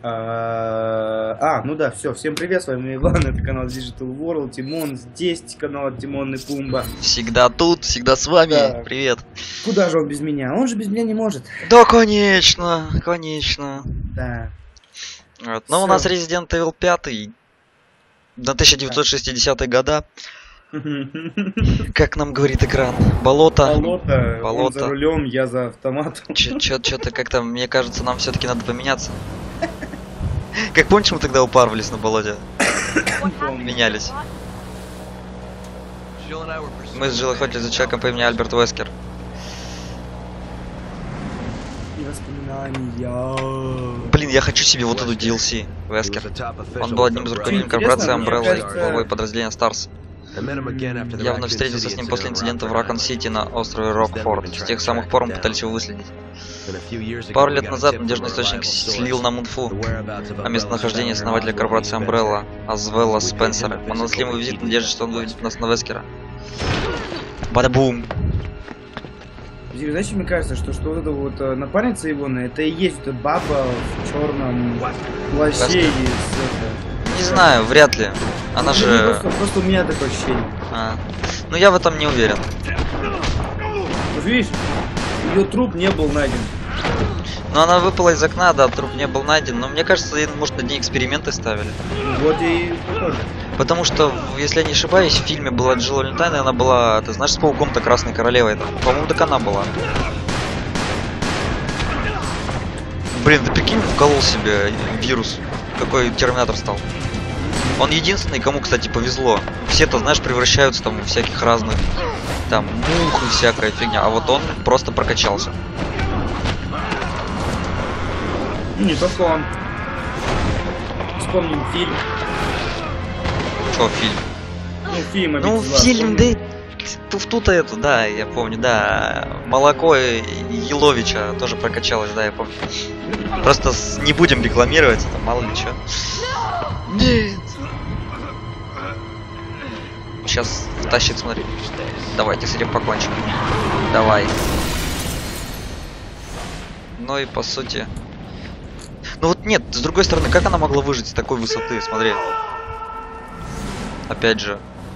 Ну да, все, всем привет, с вами Иван, это канал Digital World, Тимон здесь, канал Тимон и Пумба. Всегда тут, всегда с вами, Да. привет. Куда же он без меня? Он же без меня не может. Да, конечно, конечно. Да. Вот. Но у Всё. нас Resident Evil 5 на 1960-е года, как нам говорит экран, болото. Болото, он Болото. за рулем, я за автоматом. Что-то как-то, мне кажется, нам все-таки надо поменяться. Как помнишь, мы тогда упарывались на болоте? Менялись. Мы с Джилл охотились за человеком по имени Альберт Вескер. И воспоминания. Блин, я хочу себе вот эту DLC, Вескер. Он был одним из руководителей корпорации Интересно, мне Umbrella и кажется- главой подразделения Stars. Я вновь встретился с ним после инцидента в Ракон-Сити на острове Рокфорд. С тех самых пор мы пытались его выследить. Пару лет назад надежный источник слил нам инфу о местонахождении основателя корпорации Umbrella, Азвелла Спенсера. Мы нанесли ему визит в надежде, что он выведет нас на Вескера. Бада-бум! Знаешь, мне кажется, что вот это вот напарница его, это и есть эта баба в черном плаще и Не знаю, вряд ли. Она же... Просто у меня такое ощущение. Ну я в этом не уверен. Вот видишь, ее труп не был найден. Но она выпала из окна, да, труп не был найден. Но мне кажется, может, над ней эксперименты ставили. Вот и похоже. Потому что, если я не ошибаюсь, в фильме была Джилл Валентайн, и она была, ты знаешь, с пауком-то Красной Королевой. По-моему, так она была. Блин, ты прикинь, вколол себе вирус. Какой терминатор стал. Он единственный, кому, кстати, повезло. Все-то, знаешь, превращаются там в всяких разных, там, мух и всякая фигня. А вот он просто прокачался. Не только он. Вспомним фильм. Что фильм? Фильм Ну, «Обитель зла». фильм, да, тут-то это, да, я помню, да. Молоко Еловича тоже прокачалось, да, я помню. Просто не будем рекламировать, это мало ли что. Нет. Сейчас тащит, смотри. Давайте с этим покончим. Давай. Ну и по сути. Ну вот нет, с другой стороны, как она могла выжить с такой высоты, смотри. Опять же.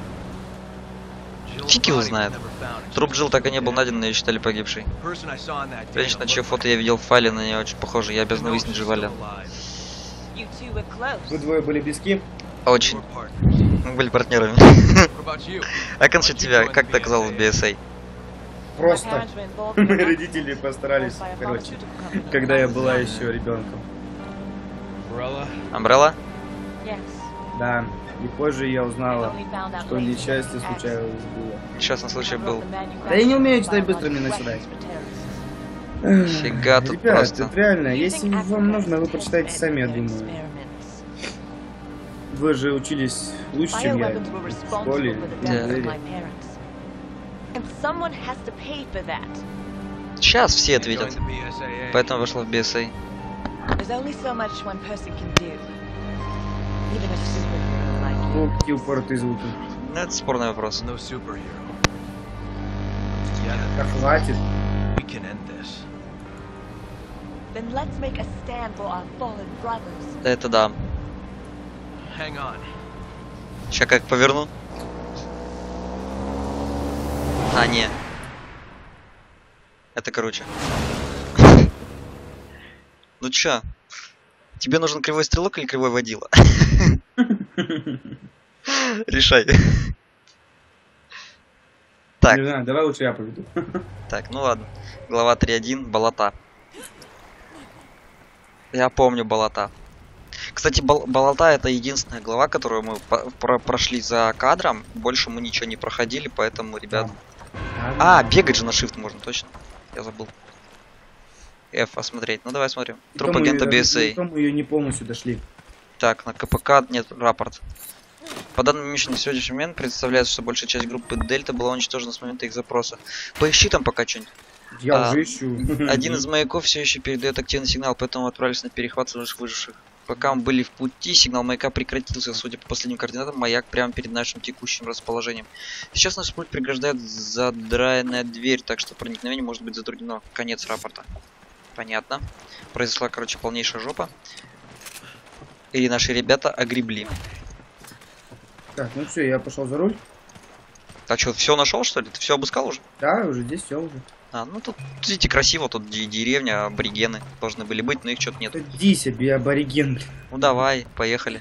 Фиг его знает. Труп Джилл так и не был найден, но ее считали погибшей. Женщина, чье фото я видел в файле, на нее очень похоже. Я обязан выяснить, жива ли. Вы двое были близки? Очень. Мы были партнерами. А насчет тебя, как ты оказалась в BSA? Просто. Мои родители постарались, короче, когда я была еще ребенком. Umbrella? Да. И позже я узнала, что несчастье случайно было. Несчастный случай был. Да я не умею читать быстро, мне наседать. Фига тут Ребят, просто. это реально, если вам нужно, вы прочитайте сами, я думаю. Вы же учились лучше, чем я в школе. Сейчас все ответят. Поэтому вошла в BSA. Ну, какие упоротые звуки. Ну, это спорный вопрос. Да хватит. Это да. Сейчас как поверну. А, не. Это короче. Ну чё? Тебе нужен кривой стрелок или кривой водила? Решай. Так. Не знаю, давай лучше я поведу. Так, ну ладно. Глава 3.1. Болота. Я помню болота. Кстати, болота это единственная глава, которую мы прошли за кадром. Больше мы ничего не проходили, поэтому, ребят... А, бегать же на shift можно, точно. Я забыл. F осмотреть. Ну давай смотрим. Труп агента BSA. Мы ее не полностью дошли. Так, на КПК нет рапорт. По данным Миши, на сегодняшний момент представляется, что большая часть группы Дельта была уничтожена с момента их запроса. Поищи там пока что-нибудь. Я уже ищу. Один из маяков все еще передает активный сигнал, поэтому отправились на перехват выживших. Пока мы были в пути, сигнал маяка прекратился. Судя по последним координатам, маяк прямо перед нашим текущим расположением. Сейчас наш путь преграждает задраенная дверь, так что проникновение может быть затруднено. Конец рапорта. Понятно. Произошла, короче, полнейшая жопа. И наши ребята огребли. Так, ну все, я пошел за руль. А что, все нашел, что ли? Ты все обыскал уже? Да, уже здесь все уже. А, ну тут, видите, красиво, тут деревня, аборигены должны были быть, но их что-то нет. Иди себе, абориген. Ну давай, поехали.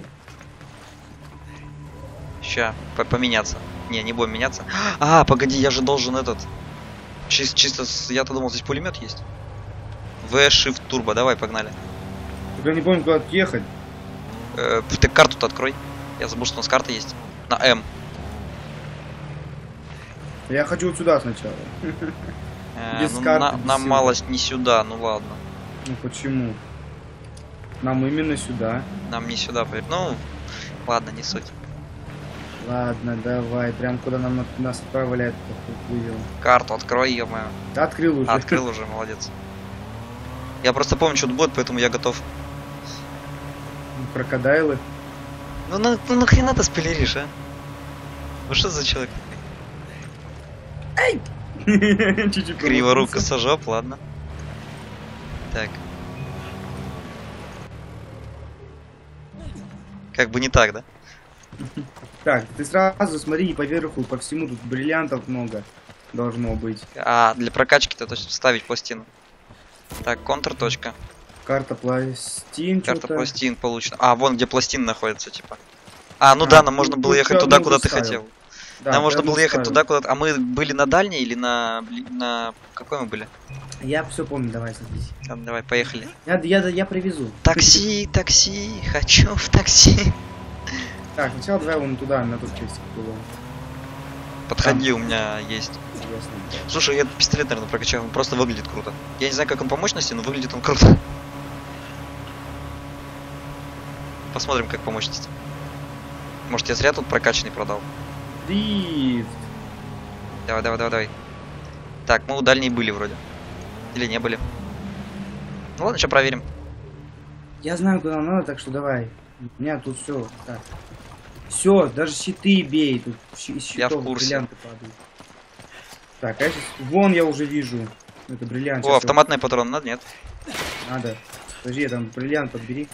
Ща, поменяться. Не будем меняться. А, погоди, я же должен этот... Чисто, я-то думал, здесь пулемет есть. V-Shift Turbo, давай, погнали. Только не помню, куда ехать. Ты карту-то открой. Я забыл, что у нас карта есть. На М. Я хочу вот сюда сначала. Без Ну, карты, нам без малость не сюда, ну ладно. Ну почему? Нам именно сюда. Нам не сюда, ну, ладно, не суть. Ладно, давай. Прям куда нас отправляют, вывел. Карту открой, ё-моё. Да, открыл уже. Открыл уже, молодец. Я просто помню, что тут будет, поэтому я готов. Крокодайлы. Ну нахрена ты спойлеришь, а? Ну что за человек? Чуть-чуть Криворука сажоп, ладно. Так. Как бы не так, да? Так, ты сразу смотри по верху, по всему, тут бриллиантов много должно быть. А, для прокачки-то точно ставить пластину. Так, контр-точка. Карта пластин. Карта пластин получена. А, вон где пластины находятся, типа. А, ну да, нам можно было ехать туда, куда ты хотел. Да, нам можно было ехать туда, куда... А мы были на дальней или на... Какой мы были? Я все помню, давай садись. Ладно, давай, поехали. Я привезу. Такси, хочу в такси. Так, сначала давай вон туда, на тот крестик было. Подходи, у меня есть. Ясно. Слушай, я этот пистолет, наверное, прокачал, он просто выглядит круто. Я не знаю, как он по мощности, но выглядит он круто. Посмотрим, как по мощности. Может, я зря тут прокачанный продал. Дрифт. Давай. Так, мы у дальней были вроде. Или не были. Ну ладно, сейчас проверим. Я знаю, куда нам надо, так что давай. У меня тут все. Так. Все, даже щиты бей. Тут Я в курсе. бриллианты падают. Так, а я сейчас... Вон я уже вижу. Это бриллиант. О, автоматный патрон надо, нет? Надо. Подожди, там бриллиант подбери.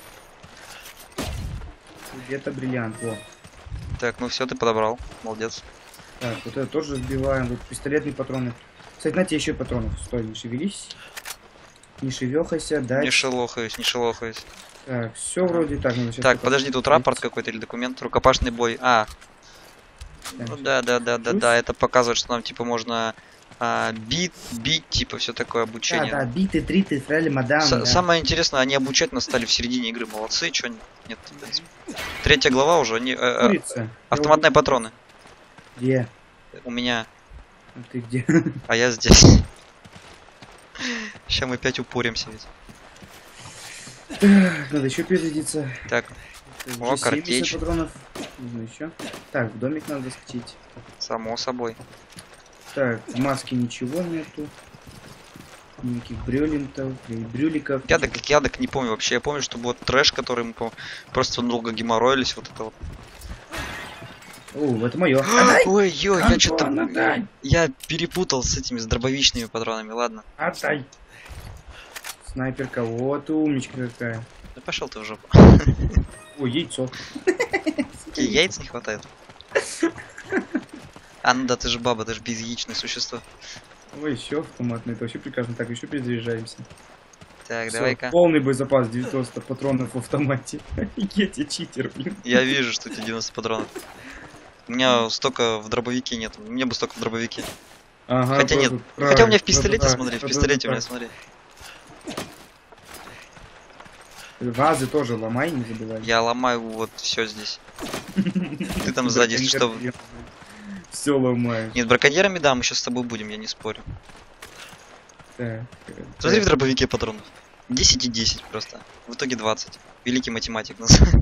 Где-то бриллиант, во. Так, ну все, ты подобрал. Молодец. Так, вот это тоже сбиваем. Тут пистолетные патроны. Кстати, на тебе еще патронов. Стой, не шевелись. Не шевехайся, да. Не шелохаюсь. Так, все вроде так. Так, подожди, тут рапорт какой-то или документ. Рукопашный бой. А. Ну да, это показывает, что нам типа можно бить, типа все такое обучение. Да, биты, триты, фрали, мадам. Самое интересное, они обучать нас стали в середине игры. Молодцы, что нет, в принципе. 3 глава уже. Автоматные патроны. Где? У меня. А ты где? А я здесь. Сейчас мы опять упоримся ведь. Так, надо еще перезарядиться. Так. О, картечь. Патронов. Нужно еще. Так, в домик надо заскочить. Само собой. Так, в маске ничего нету. Никаких брюликов. Я так не помню вообще. Я помню, что был трэш, который мы просто долго геморроились. Вот это вот. О, это мое. Ой, я что-то... Я перепутал с этими, с дробовичными патронами, ладно. Отдай. Снайперка, вот умничка какая. Да пошел ты в жопу. Ой, яйцо. Тебе яиц не хватает? А, ну да, ты же баба, ты же безяичное существо. Ой, еще автоматный, это вообще прекрасно. Так, еще перезаряжаемся. Так, давай-ка. Полный боезапас, 90 патронов в автомате. Офигеть, я читер, блин. Я вижу, что у тебя 90 патронов. У меня столько в дробовике нет. Мне бы столько в дробовике. Ага, хотя нет. Хотя у меня в пистолете, смотри, в пистолете у меня, смотри. Вазы тоже ломай, не забывай. Я ломаю вот все здесь. Ты там сзади, если что. Все ломаю. Нет, браконьерами, да, мы сейчас с тобой будем, я не спорю. Так, смотри в дробовике патронов. 10 и 10 просто. В итоге 20. Великий математик.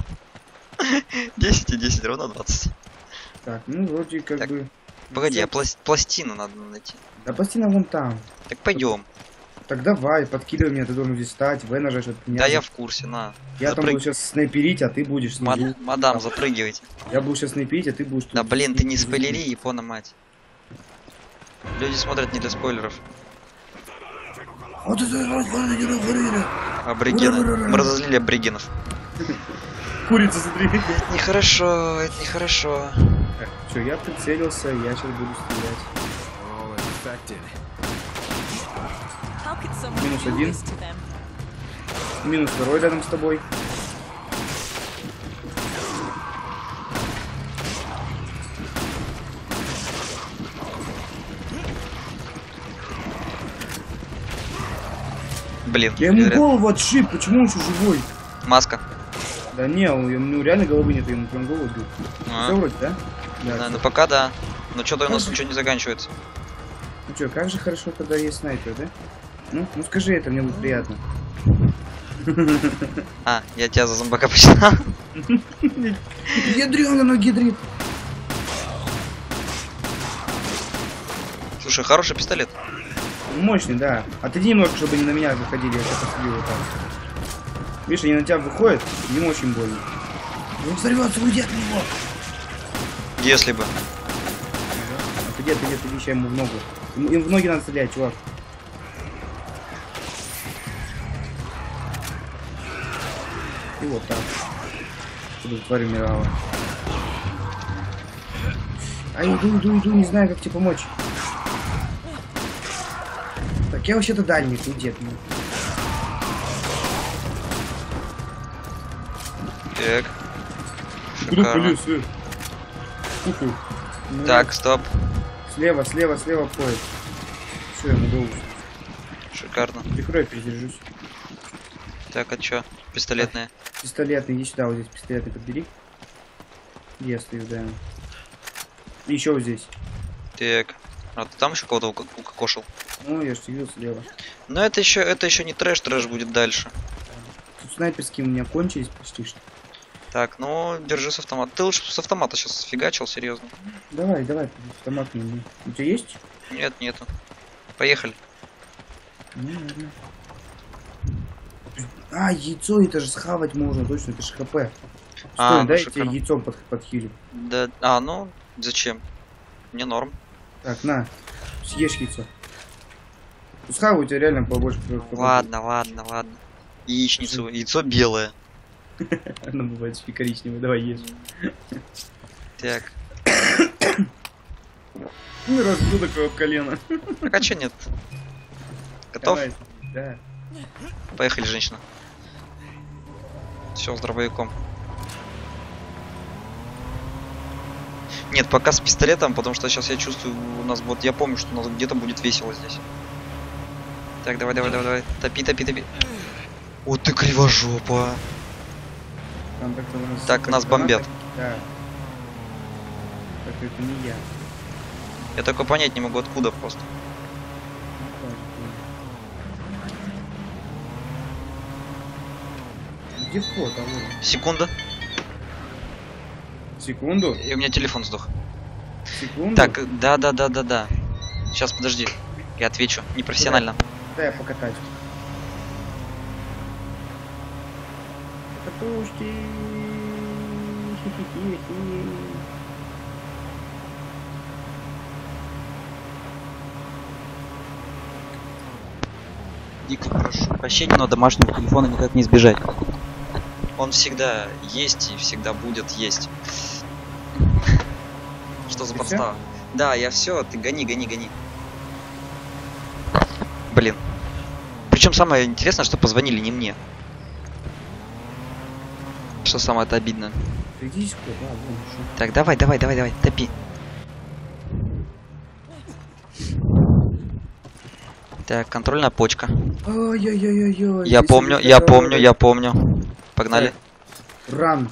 10 и 10 равно 20. Так, ну вроде как так, бы... Погоди, а пластину надо найти. Да пластина вон там. Так пойдем. Так давай, подкидывай меня, ты должен здесь стать, В нажать, чтобы меня... Да я в курсе, на. Я там буду сейчас снайперить, а ты будешь... Мадам, запрыгивайте. Я буду сейчас снайперить, а ты будешь... Да блин, ты не спойлери, япона мать. Люди смотрят не для спойлеров. Аборигены. Мы разозлили аборигенов. Курица, смотри. Это нехорошо, это нехорошо. Че, я прицелился, я сейчас буду стрелять. Минус один. Минус второй рядом с тобой. Блин. Я ему голову отшиб, почему он еще живой? Маска. Да не, ну реально головы нет, я ему прям голову бил. Все вроде, да? Да, ну пока да. Но что-то у нас ничего не заканчивается. Ну что, как же хорошо, когда есть снайпер, да? Ну скажи это, мне будет приятно. А, я тебя за зомбака посчитал. Ядрёно, но гидрит. Слушай, хороший пистолет. Мощный, да. Отойди немного, чтобы не на меня выходили, я тебя посадил вот так. Видишь, они на тебя выходят, им очень больно. Он взорвется, уйди от него. Если бы. Отойди, сейчас ему в ногу. Им в ноги надо стрелять, чувак. И вот так. Чтобы тварь умирала. Ай, иду, не знаю, как тебе помочь. Так, я вообще-то дальний, уйди от меня. Так. Куда Шикарно. полез, Фу-фу. Так, стоп. Слева входит. Все, я могу. Шикарно. Прикрой, перезаряжусь. Так, а чё? Пистолетная. Пистолетный, иди сюда, вот здесь пистолетный подбери. Где я стою, да. И еще вот здесь. Так. А ты там еще кого-то укокошил? Ну, я же видел слева. Но это еще не трэш будет дальше. Тут снайперские у меня кончились почти что. Так, ну, держи с автомата. Ты лучше с автомата сейчас сфигачил, серьезно. Давай, автомат мне. У тебя есть? Нет, нету. Поехали. Ну, ладно. А, яйцо, это же схавать можно, точно, это же ХП. Стой, дай я тебе яйцом подхилю. Да, ну, зачем? Мне норм. Так, на, съешь яйцо. Схавай, у тебя реально побольше. Ладно. Яичницу, яйцо белое. Оно бывает чуть коричневое, давай ешь. Так. Ну, раздул такое об колено. Так, а чё нет? Готов? Давай, да. Поехали, женщина. Все, с дробовиком. Нет, пока с пистолетом, потому что сейчас я чувствую, у нас вот, я помню, что у нас где-то будет весело здесь. Так, давай. Топи. О, ты кривожопа. Так, нас бомбят. Да. Так, это не я. Я только понять не могу, откуда просто. Где вход, алло? Секунда. Секунду? И у меня телефон сдох. Секунду? Так, да. Сейчас, подожди. Я отвечу. Непрофессионально. Да, я покатаюсь. Покатушки. Хи-хи-хи-хи. Дико прошу прощения, но домашнего телефона никак не избежать. Он всегда есть и всегда будет есть. Что за подстава? Да, я все, ты гони. Блин. Причем самое интересное, что позвонили не мне. Что самое-то обидно. Так, давай, топи. Так, контрольная почка. Ой-ой-ой-ой. Я помню. Погнали. Ран.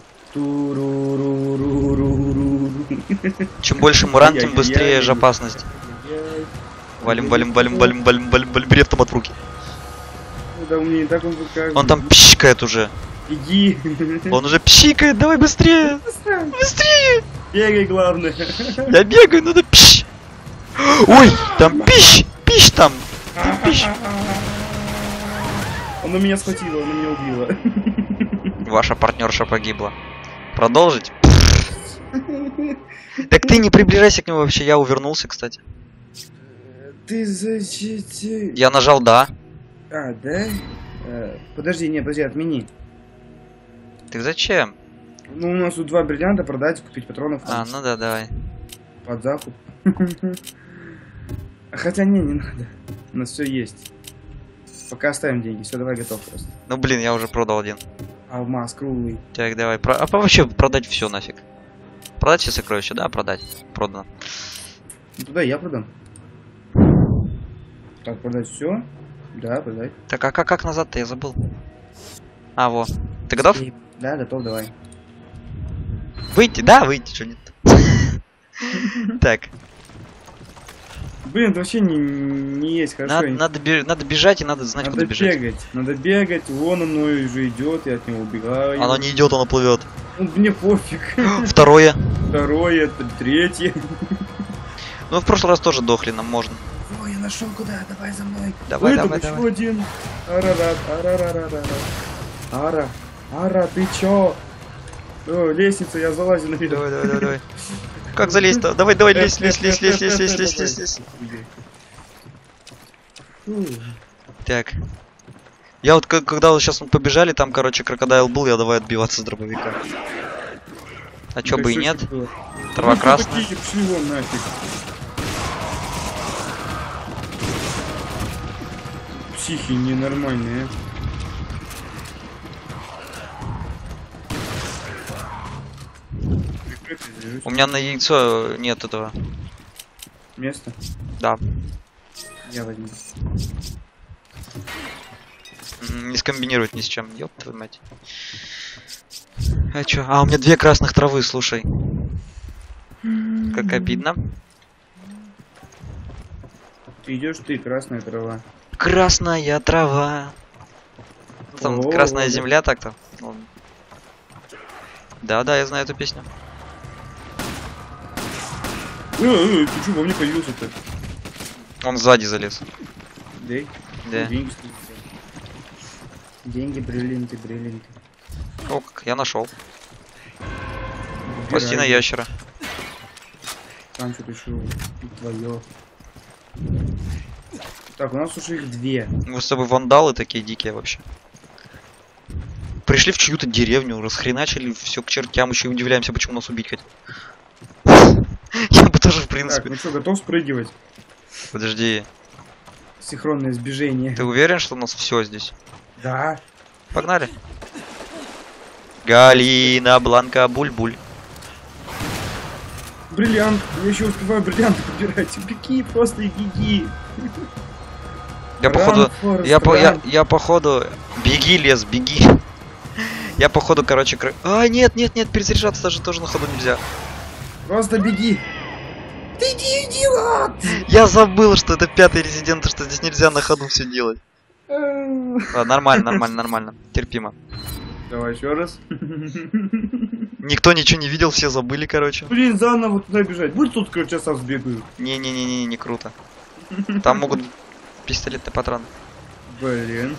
Чем больше муран, тем быстрее же опасность. Валим, бери автомат в руки. Да, мне не так он покажет. Он там пищикает уже. Беги. Он уже пищикает, давай быстрее. Быстрее. Бегай, главное. Я бегаю, надо пищ. Ой, там пищ там. Пищ. Оно меня схватило, оно меня убило. Ваша партнерша погибла. Продолжить? Так ты не приближайся к нему вообще, я увернулся, кстати. Ты зачем? Я нажал да. А, да? Подожди, отмени. Так зачем? Ну, у нас тут 2 бриллианта продать, купить патронов. А, ну да, давай. Под закуп. Хотя не надо. У нас все есть. Пока оставим деньги. Все, давай готов просто. Ну блин, я уже продал один. Алмаз круглый. Так, давай. Вообще продать все нафиг. Продать все сокровища, да, продать. Продано. Ну, туда я продам. Так, продать все. Да, продать. Так, а как назад-то? Я забыл. А, во. Ты готов? Да, готов, давай. Выйти? Да, выйти, что нет. Так. Блин, это вообще не есть хорошо. Надо бежать и надо знать, куда бежать. Надо бегать. Вон оно уже идет, я от него убегаю. Оно не идет, оно плывет. Ну, мне пофиг. Второе. Второе, третье. Ну, в прошлый раз тоже дохли, нам можно. Ой, я нашел куда, давай за мной. Давай. Еще один. Ара, ты чё? О, лестница, я залазю на видео. Давай. Как залезть-то? Давай, лезь. Так. Я вот, когда вот сейчас мы побежали, там, короче, крокодайл был, я давай отбиваться с дробовика. А чё бы и нет? Трава красная. Пошли вон нафиг. Психи ненормальные. У меня на яйцо нет этого. Место? Да. Я возьму. Не скомбинировать ни с чем. Ёб твою мать. А чё? А, у меня 2 красных травы, слушай. Как обидно. Ты идешь, ты, красная трава. Красная трава. Там красная земля так-то. Да, я знаю эту песню. Ты чё, во мне появился-то? Он сзади залез. Да. Деньги, бриллианты. О, как я нашел. Пластина ящера. Там что-то еще твое. Так, у нас уже их 2. Мы с тобой вандалы такие дикие вообще. Пришли в чью-то деревню, расхреначили все к чертям, еще и удивляемся, почему нас убить хотят. Я бы тоже, в принципе. Так, ну что, готов спрыгивать? Подожди. Синхронное сближение. Ты уверен, что у нас все здесь? Да. Погнали. Галина, Бланка, Буль-Буль. Бриллиант. Я еще успеваю бриллианты подбирать. Беги, просто беги. Я походу... Беги, лес, беги. Я походу, короче... А, нет, перезаряжаться даже тоже на ходу нельзя. Просто беги. Ты идиот! Я забыл, что это 5-й резидент, что здесь нельзя на ходу все делать. Нормально. Терпимо. Давай еще раз. Никто ничего не видел, все забыли, короче. Блин, заново туда бежать. Будь тут, короче, сам сбегаю. Не круто. Там могут пистолетные патроны. Блин.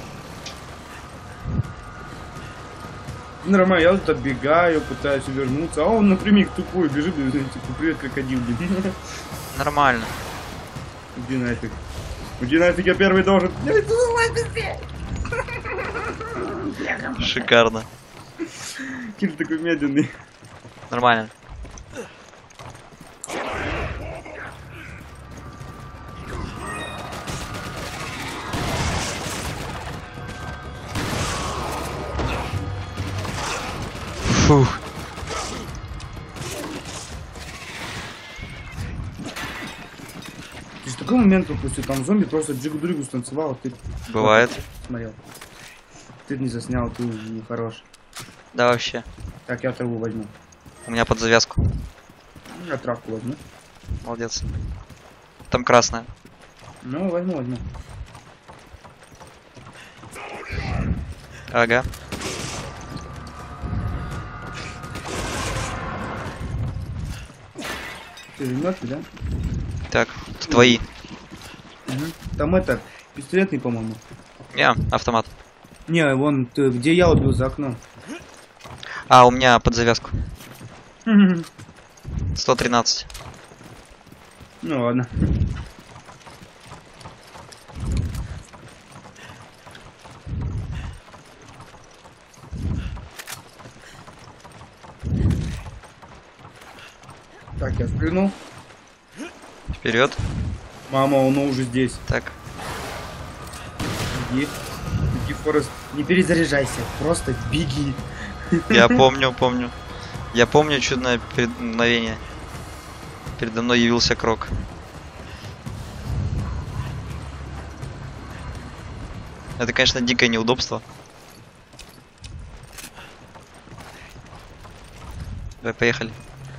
Нормально, я тут отбегаю, пытаюсь вернуться, а он напрямик тупой бежит, типа, привет, крокодил, блин. Нормально. Иди нафиг, я первый должен. Шикарно. Киль такой медленный. Нормально. Фух. Ты же такой момент пропустил, там зомби просто джигу-дригу станцевал, ты... Бывает. Смотрел. Ты не заснял, ты не хорош. Да, вообще. Так, я траву возьму. У меня под завязку. Я травку возьму. Молодец. Там красная. Ну, возьму. Ага. Ты мертвый, да? Так, это твои. Угу. Там это, пистолетный, по-моему. Не, автомат. Не, вон, ты, где я убил за окном. А, у меня под завязку. 113. Ну ладно. Так, я спрыгнул. Вперед. Мама, он уже здесь. Так. Беги. Беги, Форест. Не перезаряжайся. Просто беги. Я помню. Я помню чудное мгновение. Передо мной явился Крок. Это, конечно, дикое неудобство. Давай, поехали.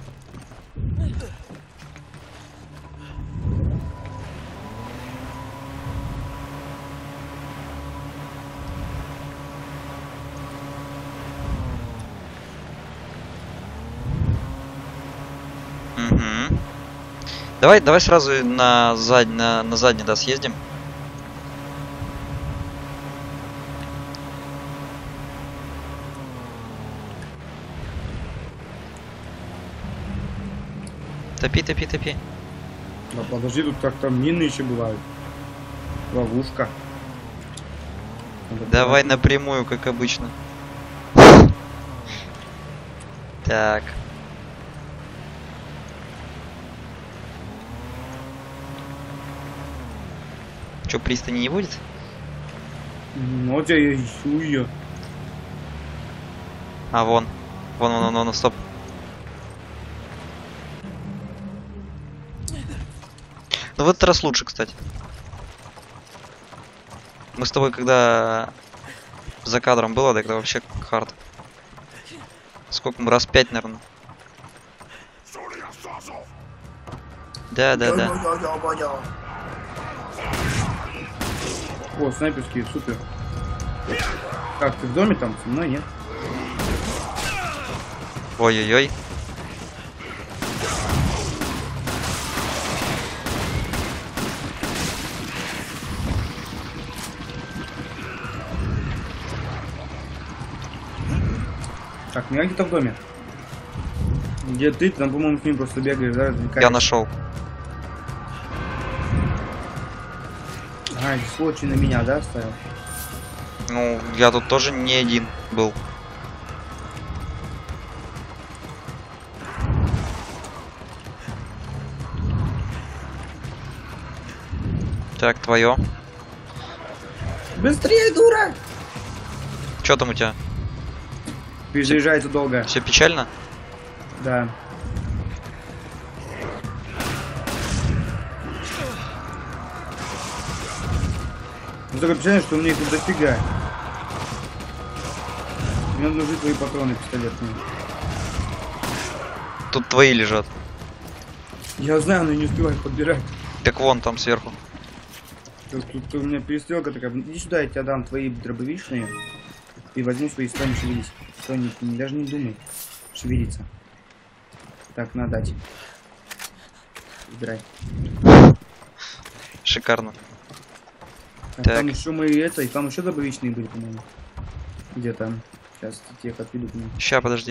Угу. Давай сразу на задний, да, съездим. Топи. Да подожди, тут так там мины еще бывают. Ловушка. Давай напрямую, как обычно. Так. Че, пристани не будет? Вот я ищу ее. А, вон, стоп. Ну в этот раз лучше, кстати. Мы с тобой, когда за кадром было, тогда вообще хард. Сколько мы? Раз 5, наверное. Да. О, снайперские, супер. Как, ты в доме там? Со мной нет? Ой-ой-ой. Так, меня где-то в доме. Где ты? Там, по-моему, с ним просто бегаешь, да? Я нашел. А, сволочи на меня, да, оставил? Ну, я тут тоже не один был. Так, твое. Быстрее, дура! Че там у тебя? Перезаряжается долго. Все печально? Да. Ну, такое впечатление, что у меня их тут дофига. Мне нужны твои патроны пистолетные. Тут твои лежат. Я знаю, но я не успеваю подбирать. Так вон там сверху. Тут у меня перестрелка такая. Иди сюда, я тебе дам твои дробовичные. И возьму свои, стой, не шевелись. Стой, даже не думай шевелиться. Так, надо дать. Выбирай. Шикарно. А так. Там еще мы это, и там еще добавичные были, по-моему. Где там? Сейчас тех отведу к ним. Ща, подожди.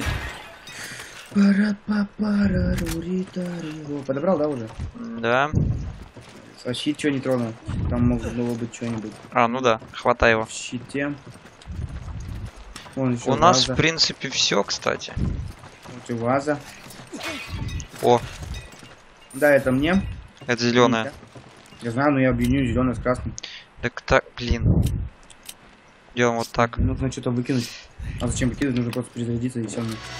Подобрал, да, уже? Да. А щит что не тронул? Там могло быть что-нибудь. А, ну да, хватай его. В щите. Вон еще У нас, ваза. в принципе, все, кстати. Вот и ваза. О, Да, это мне. это зеленая. Я знаю, но я объединю зеленое с красным. Так, блин. Делаем вот так. Нужно что-то выкинуть. А зачем выкидывать? Нужно просто перезарядиться и все.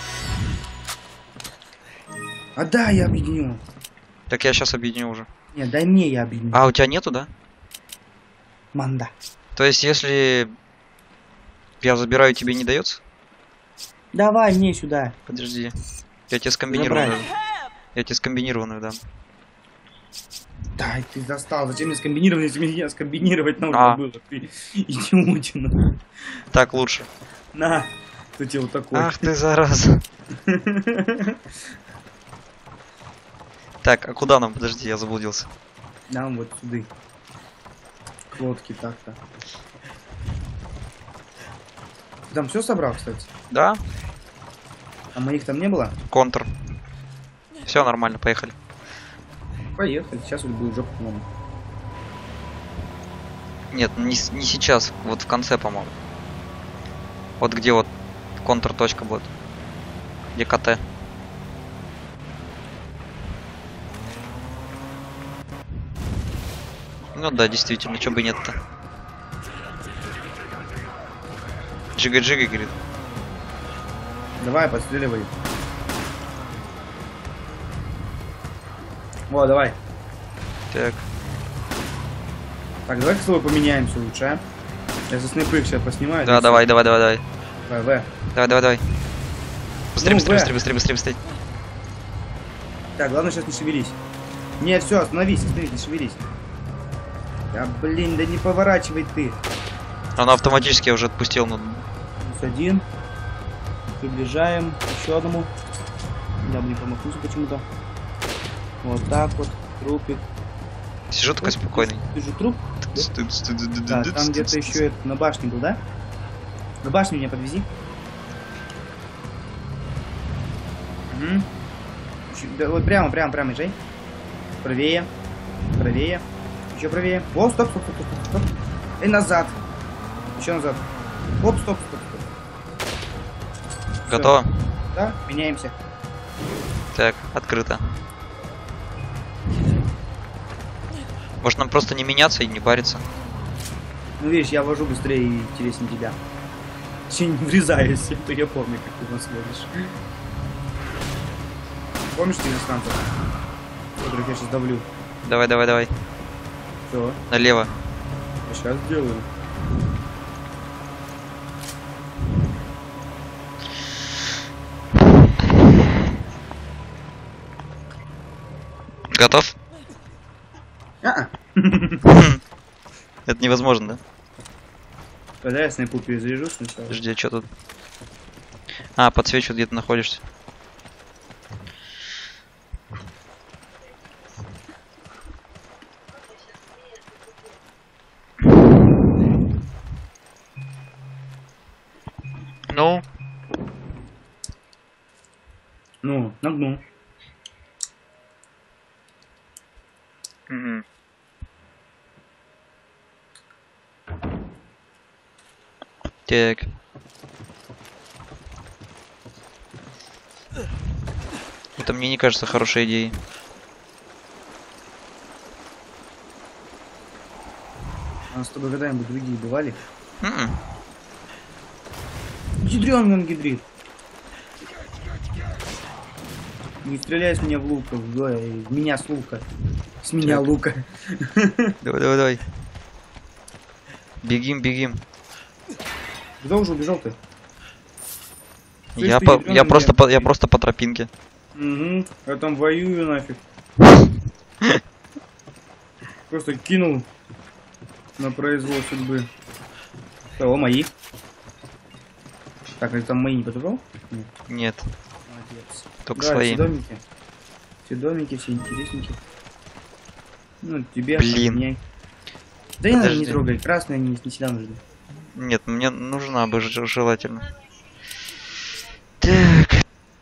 А да, я объединю. Так я сейчас объединю уже. Нет, дай мне, я объединю. А, у тебя нету, да? Манда. То есть, если я забираю, тебе не дается? Давай мне сюда. Подожди. Я тебе скомбинированную. Забрать. Я тебе скомбинированную дам. Да, ты достал. Зачем мне скомбинировать, если меня скомбинировать нужно было? Ты идиотина. Так лучше. На. Ты тебе вот такой. Ах ты, зараза. Так, а куда нам? Подожди, я заблудился. Нам вот сюда. К лодке так-то. Ты там все собрал, кстати? Да? А моих там не было? Контр. Все нормально, поехали. Поехали. Сейчас вот будет жопа, по-моему. Нет, не сейчас, вот в конце, по-моему. Вот где вот контр точка будет. Где КТ. Ну да, действительно, чё бы нет-то. Джига-джига, говорит. Давай, подстреливай. О, давай. Так. Так, давай с тобой поменяемся лучше, а? Я со снайпы сейчас поснимаю. Да, давай. Давай, В. Давай. Быстрее, Ну, быстрее. Так, главное сейчас не шевелись. Нет, все, остановись, не шевелись. Да блин, да не поворачивай ты. Она автоматически уже отпустил, ну. Плюс один. Приближаем. Еще одному. Я бы не промахнулся почему-то. Вот так вот. Трупик. Сижу такой спокойный. Ты же труп? Да, там где-то еще это, на башне был, да? На башню меня подвези. Угу. Да, вот прямо, езжай. Правее. Еще правее. О, стоп. И назад. Еще назад. Оп, стоп. Готово? Всё. Да, меняемся. Так, открыто. Может нам просто не меняться и не париться? Ну видишь, я вожу быстрее и интереснее тебя. Точнее, не врезаюсь, то я помню, как ты нас водишь. Помнишь ты иностранцев, которых я сейчас давлю? Давай. Все, Налево. я сейчас сделаю. Готов? А-а. Это невозможно, да? Когда я снайпу перезаряжу сначала. Подожди, а что тут? А, подсвечивает, где ты находишься. Ну? Ну, на дну. Угу. Так. Это мне не кажется хорошей идеей. А с тобой когда-нибудь другие бывали? М-м. Ядрёный он гидрит. Не стреляй с меня в лука, в меня с лука. С меня Так. лука. Давай. Бегим. Куда уже убежал ты? Я просто по тропинке. Угу, я там воюю нафиг. Просто кинул на произвол судьбы. О, мои. Так, а там мои не подобрал? Нет, Молодец. только Да, свои. Все домики, все интересненькие. Ну, тебе Блин. мне. Да не надо, не Подожди. трогай. Красные не всегда нужны. Нет, мне нужна бы желательно. Так.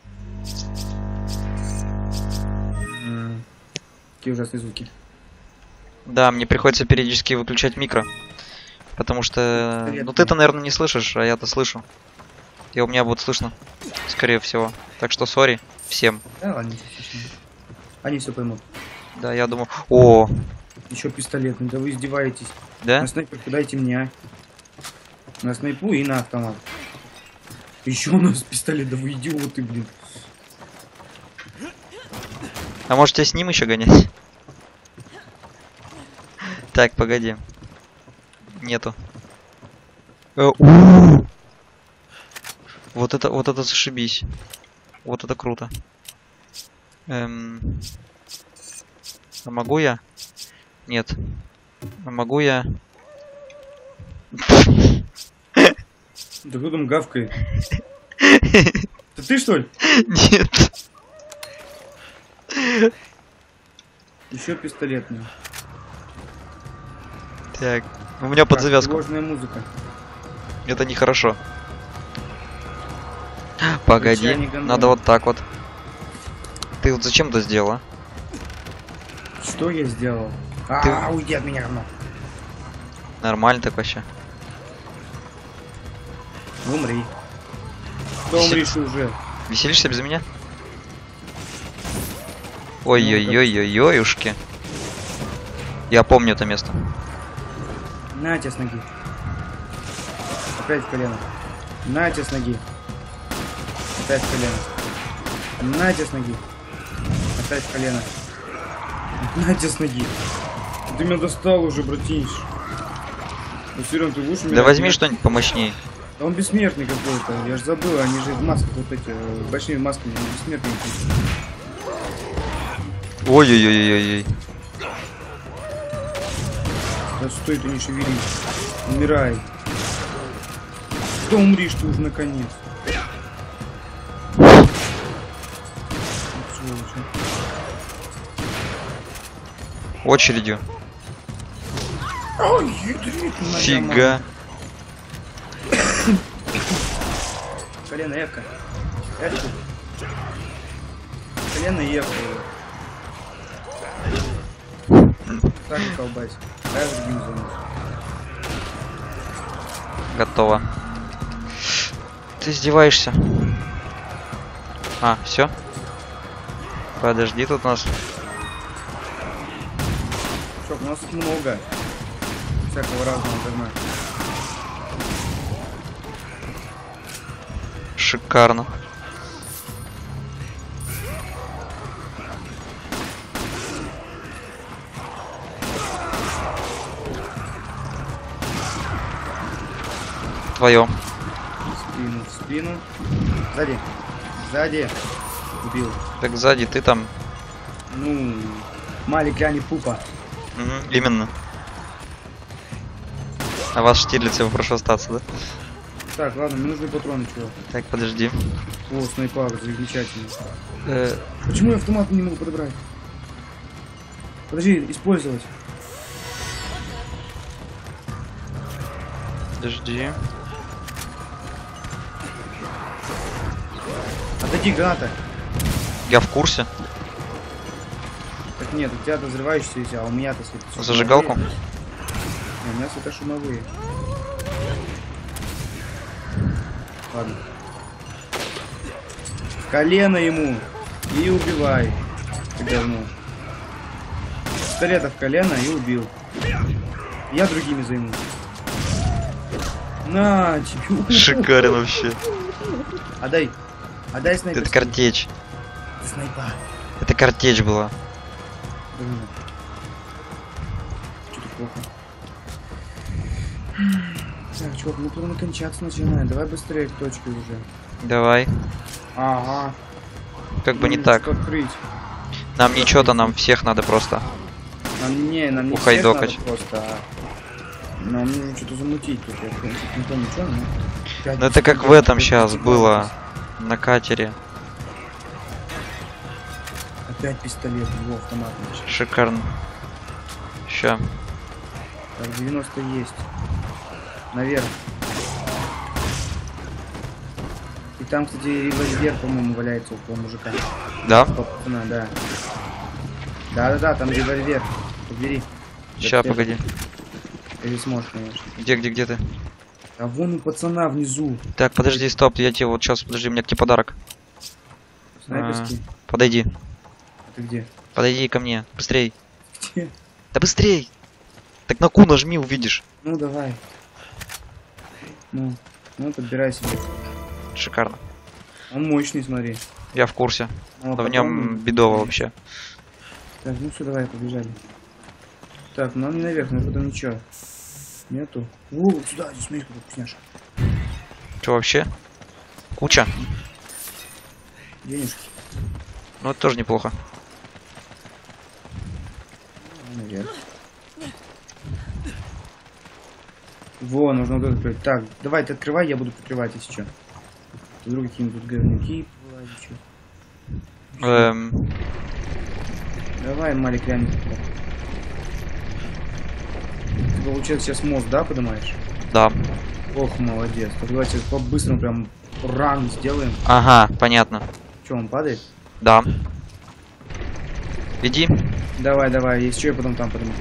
Какие ужасные звуки. Да, мне приходится периодически выключать микро. Потому что... Ну ты-то, наверное, не слышишь, а я-то слышу. И у меня будет слышно, скорее всего. Так что сори всем. Да, ладно, ничего страшного. Они все поймут. Да, я думаю... О, Еще пистолет, да вы издеваетесь. да? На снайперку дайте мне. На снайпу и на автомат. Еще у нас пистолет, да вы идиоты, блин. А может тебя с ним еще гонять? Так, погоди. Нету. Вот это зашибись. Вот это круто. А могу я? Нет. А могу я? Да кто там гавкает? Это ты что ли? Нет. Еще пистолетный. Так, у меня под завязку. Тревожная музыка. Это нехорошо. Погоди, Рычание гандона. надо вот так вот. Ты вот зачем это сделала? Что я сделал? Уйди от меня, говно. Нормально так вообще. Умри. Что умришь уже? Веселишься без меня? Ой-ой-ой-ой-ой-ушки. Я помню это место. На тебе с ноги. Опять в колено. На тебе с ноги. Опять в колено. На тебе с ноги. Опять в колено. На тебе с ноги. Ты меня достал уже, братиш. Ну, Серёг, ты будешь меня... Да возьми что-нибудь помощней. Да он бессмертный какой-то. Я же забыл, они же в масках вот эти, большими масками, они бессмертные. Ой-ой-ой-ой-ой. Да стой, ты не шевелись. Умирай. Да умришь ты уже наконец. Очередью. Ой, ядрит, Фига. Колено эвка. Эвку. Колено эвка. Так и колбась. Дай другим зону. Готово. Ты издеваешься? А, все? Подожди, тут у нас... Чё, у нас тут много всякого разного говна. Шикарно. Твое. В спину. Сзади. Сзади. Убил. Так сзади ты там. Ну, Малик, а не пупа. Угу, именно. А вас Штирлица, прошу остаться, да? Так, ладно, мне нужны патроны, чего. Так, подожди. О, снайпер, замечательно. Почему я автомат не могу подобрать? Подожди, использовать. Подожди. Отойди, граната. Я в курсе. Так нет, у тебя-то взрывающиеся есть, а у меня-то светошумовые. Зажигалку? У меня светошумовые. Ладно. Колено ему. И убивай. Ты говно. Пистолета в колено и убил. Я другими займусь. На тебе. Шикарно вообще. Отдай. Отдай снайпер. Это картечь. Снайпа. Это картечь была. Что-то плохо. Так, чувак, ну прям кончаться начинает. Давай быстрее к точке уже. Давай. Ага. Как бы не так. Открыть. Нам ничего-то, нам всех надо просто. Нам не ухайдокать. всех надо просто, нам нужно что-то замутить тут. Я не помню, что, но... Ну это как в этом сейчас было. На катере. Опять пистолет, его автомат. Шикарно. Ща. Так, 90 есть. Наверх. И там, кстати, револьвер, по-моему, валяется около мужика. Да? Пацана, да. Да-да-да, там револьвер. Убери. Ща, погоди. Если сможешь, конечно. Где ты? А вон у пацана внизу. Так, подожди, стоп, я тебе вот сейчас, подожди, у меня к тебе подарок. Снайперский. Подойди. Ты где? Подойди ко мне, быстрей. Где? Да быстрей! Так на Q нажми, увидишь. Ну, давай. Ну, подбирай себе. Шикарно. Он мощный, смотри. Я в курсе. Ну, В нем бедово вообще. Так, ну все, давай, побежали. Так, нам не наверх, наверху там ничего. Нету. О, вот сюда, здесь смотри, какой вкусняшка. Че вообще? Куча? Денежки. Ну это тоже неплохо. Наверх. Во, нужно вот это открыть. Так, давай, ты открывай, я буду прикрывать, если что. Вдруг какие-нибудь тут говнюки бывают, что. Давай, Малик, реально. Ты, получается, сейчас мост, да, поднимаешь? Да. Ох, молодец. Так, давай сейчас по-быстрому прям ран сделаем. Ага, понятно. Че, он падает? Да. Иди. Давай, давай, если что, я потом там подниму.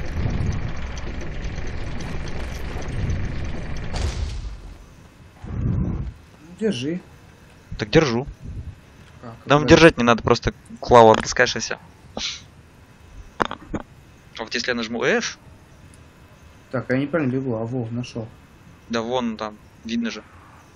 Держи. Так держу. Как, Нам да. держать не надо, просто клаву отпускаешь и все. А вот если я нажму F, Так, я неправильно бегу, а во, нашел. да вон там, видно же.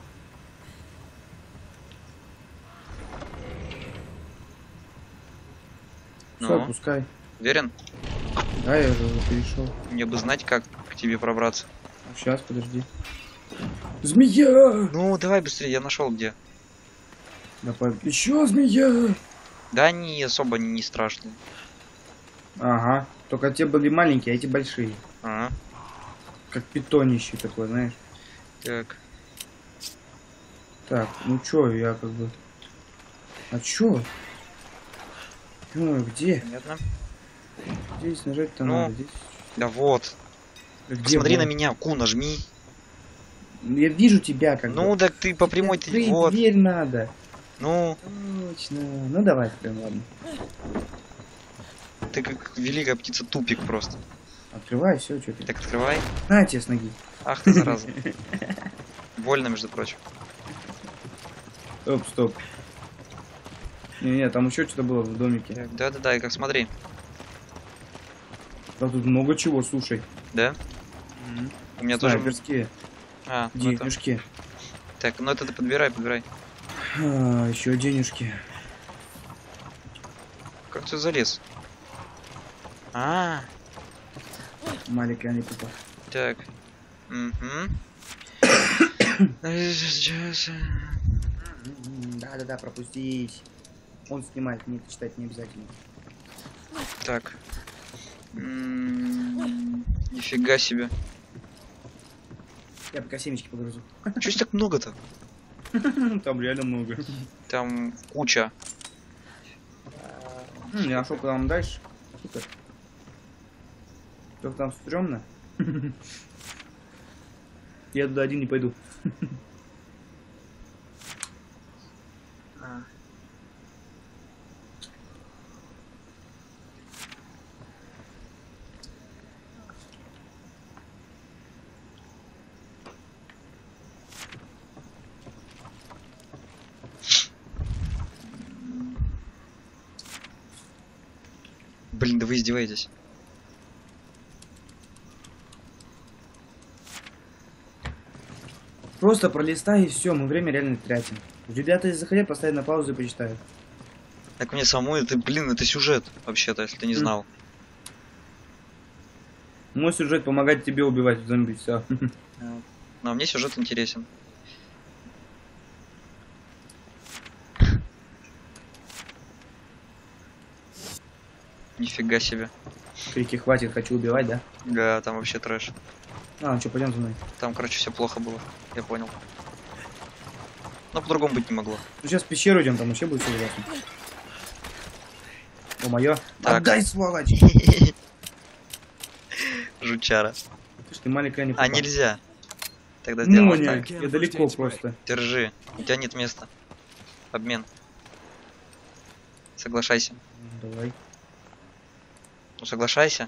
Все, Ну, отпускай. уверен? Да, я уже перешел. Мне бы знать, как к тебе пробраться. Сейчас, подожди. Змея! Ну, давай быстрее, я нашел где. Да, еще змея! Да они особо не страшные. Ага. Только те были маленькие, а эти большие. Ага. Как питонище такое, знаешь. Так. Так, ну чё, я как бы... А чё? Ну, где? Понятно. Здесь нажать-то Ну, надо, здесь... Да вот. Где Посмотри вот? на меня, Q нажми. Я вижу тебя как Ну, бы. так ты по прямой ты Открыть вот. дверь надо. Ну, Точно. Ну давай, прям ладно. ты как великая птица тупик просто. Открывай, все, что ты. Так открывай. На тебе с ноги. Ах ты зараза. Больно, между прочим. Стоп, стоп. Не, там еще что-то было в домике. Так, да-да-да, и как смотри. Да тут много чего, слушай. Да? У меня тоже... Снайперские А, ну это... денежки. Так, ну это ты подбирай. Еще денежки. Как ты залез? А, Маленькая Алипупа. так. Угу. Да-да-да, пропустить. Он снимает, мне это читать не обязательно. Так. Нифига себе. Я пока семечки погрузу. Чё здесь так много-то? Там реально много. Там куча. Я нашел, куда нам дальше. Супер. Только там стрёмно. Я туда один не пойду. Блин, да вы издеваетесь. Просто пролистай и все, мы время реально тратим. Ребята, если захотят, поставить на паузу и почитают. Так мне самому это, блин, это сюжет, вообще-то, если ты не знал. Мой сюжет помогает тебе убивать зомби, все. Но мне сюжет интересен. Нифига себе. Крики хватит, хочу убивать, да? Да, там вообще трэш. А, ну что, пойдем за мной. Там, короче, все плохо было. Я понял. Но по-другому быть не могло. Ну сейчас в пещеру идем, там вообще будет все ужасно. О, мое. Так. Отдай, сволочь! Жучара. Ты ж ты маленькая не А нельзя. Тогда сделаем Ну, вот не, так. я далеко просто. Держи. У тебя нет места. Обмен. Соглашайся. Давай. Ну соглашайся.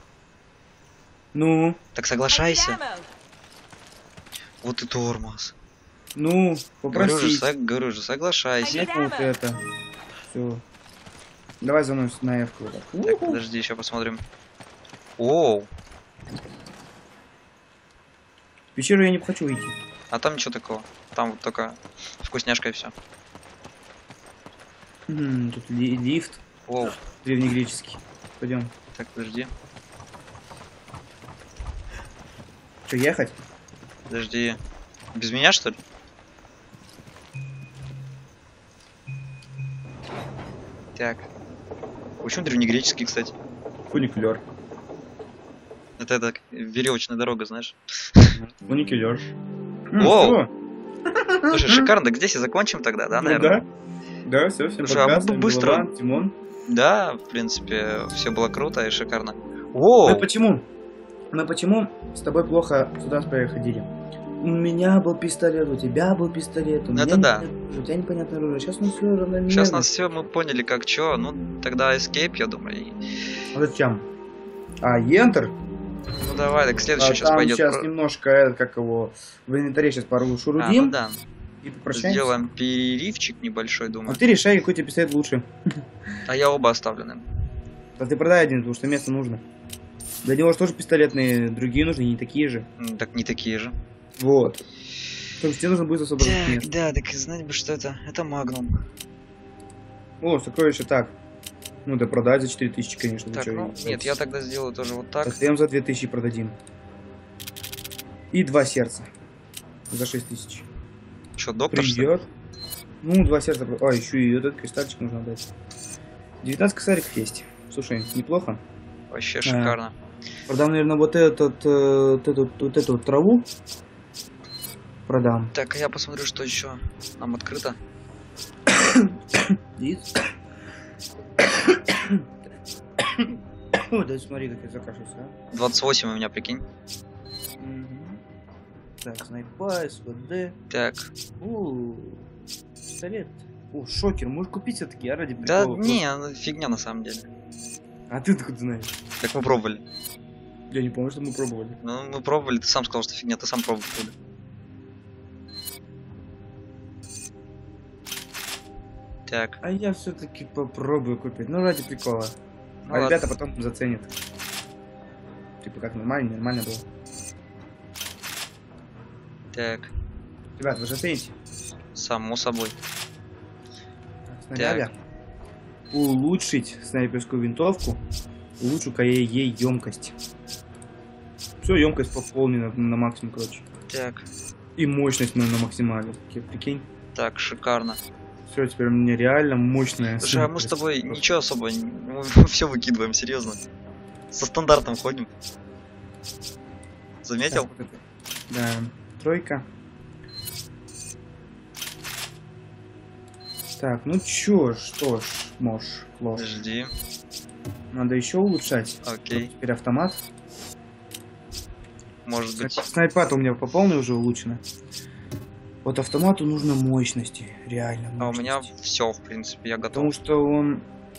Ну, Так соглашайся. Вот и тормоз. ну, попроси. Говорю же, соглашайся. Нет, вот это. Все. Давай за мной на F-ку. Так, подожди, еще посмотрим. Оу, В пещеру я не хочу идти. а там ничего такого. Там вот только вкусняшка и все. Тут лифт Оу, древнегреческий. Пойдем. так, подожди. Что, ехать? Подожди. Без меня, что ли? Так. Почему древнегреческий, кстати? Фуникулер. Это веревочная дорога, знаешь? Фуникулер. Воу! Слушай, шикарно, так здесь и закончим тогда, да, наверное? Да. Да, все, всем Слушай, пока. а С вами был быстро. Иван, Тимон. Да, в принципе, все было круто и шикарно. Мы Воу! почему с тобой плохо сюда приходили? У меня был пистолет, у тебя был пистолет, у меня Это да. у тебя непонятное оружие. Сейчас мы все равномерно. Сейчас нас все мы поняли как чё. Ну, тогда escape, я думаю. И... Зачем? А, Enter? Ну давай, так следующий сейчас там пойдет. сейчас немножко, как его, в инвентаре сейчас пару А, шурудим ну да. и попрощаемся. Сделаем переривчик небольшой, А думаю. ты решай, какой тебе пистолет лучше. А я оба оставлю, наверное. Да ты продай один, потому что место нужно. Для него же тоже пистолетные, другие нужны, не такие же. Так не такие же. Вот. То есть тебе нужно будет освободить место. Да, так и знать бы, что это. Это Магнум. О, сокровище так. Ну, да продать за 4000, конечно. Так, ну, нет, я тогда сделаю тоже вот так. Затем за 2000 продадим. И 2 сердца. За 6000. Что, доктор, что ли? Придет. Ну, 2 сердца. А, еще и этот кристальчик нужно дать. 19 косариков есть. Слушай, неплохо. Вообще шикарно. Продам, наверное, вот эту траву. Продам. Так, я посмотрю, что еще нам открыто. О, да смотри, как я закашлялся, а. 28 у меня, прикинь. Так, снайпа, СВД. Так. Пистолет. О, шокер, можешь купить все-таки, а ради Да прикола. не, фигня на самом деле. А ты откуда знаешь? Так мы пробовали. Я не помню, что мы пробовали. Ну, мы пробовали, ты сам сказал, что фигня, ты сам пробовал. Так. А я все-таки попробую купить. Ну, ради прикола. Ну, а ладно. ребята потом заценят. Типа как нормально было. Так, Ребят, вы же оцените? само собой. Снаряга. Улучшить снайперскую винтовку. Улучшу-ка я ей емкость. Все, емкость пополнена на максимум, короче. Так, И мощность на максимале. Прикинь. так, шикарно. Все, теперь у меня реально мощная. Слушай, а мы с тобой ничего особо, мы все выкидываем, серьезно. Со стандартом ходим. Заметил? Так, вот это. Да, тройка. Так, ну чё, что ж, можешь, ложь. Подожди. Надо еще улучшать. Окей. Вот теперь автомат. Может быть. Снайпа-то у меня по полной уже улучшено. Вот автомату нужно мощности, реально. А у мощности. меня все, в принципе, я готов. Потому что он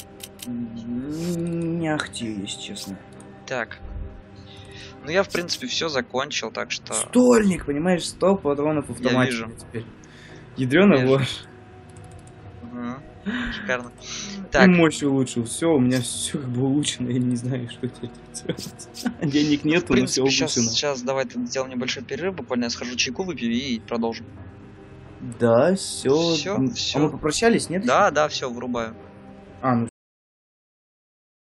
не ахти, если честно. Так. Ну я, в принципе, все закончил, так что... Стольник, понимаешь, 100 патронов в автомате. вижу. Теперь. Ядрёно Вижу. ложь. Шикарно. И Так, мощь улучшил. Все, у меня все как бы улучшено, я не знаю, что теперь делать. Денег в нету, но все принципе, улучшено. сейчас давай сделаем небольшой перерыв, буквально я схожу чайку выпью и продолжим. Да, все. Всё, А всё. мы попрощались, нет? Да, да, все, вырубаю. А, ну